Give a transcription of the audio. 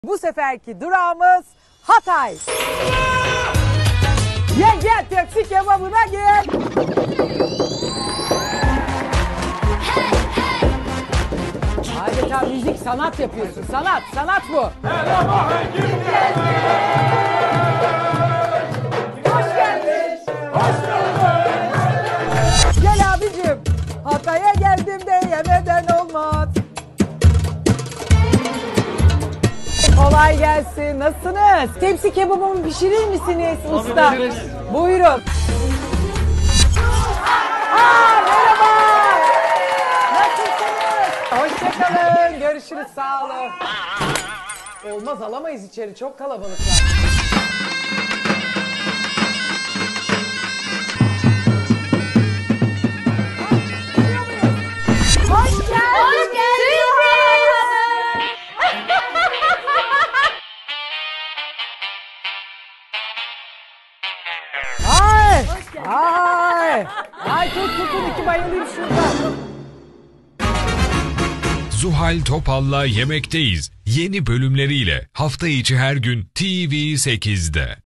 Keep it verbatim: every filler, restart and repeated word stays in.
Bu seferki durağımız Hatay. Gel gel tepsi kebabına gel. Adeta müzik sanat yapıyorsun. Sanat, sanat bu. Hoş geldin. Hoş geldin. Gel abicim. Hatay'a geldim de yemeden olmaz. Kolay gelsin. Nasılsınız? Tepsi kebabımı pişirir misiniz usta? Buyurun. Aa, merhaba. Nasılsınız? Hoşçakalın. Görüşürüz. Sağ olun. Olmaz, alamayız içeri. Çok kalabalıklar. Hoş geldin. Hoş geldin. Ay. Ay. Ay tut tutun iki bayılayım şurada. Zuhal Topal'la Yemekteyiz yeni bölümleriyle hafta içi her gün T V sekizde.